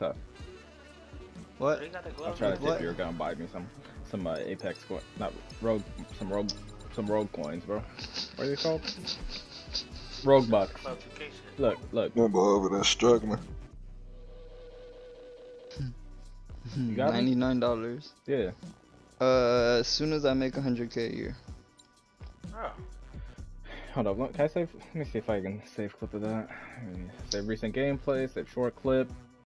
tough. What? They got the I'll gloves try to on see What? if you're gonna buy me some Apex coin, not rogue, some rogue coins, bro. What are they called? Rogue bucks. Clarification. Look, My boy over there struggling. You got me? $99. Yeah. As soon as I make 100K a year. Oh. Hold up, look, can I save? Let me see if I can save clip of that. Save recent gameplay, save short clip.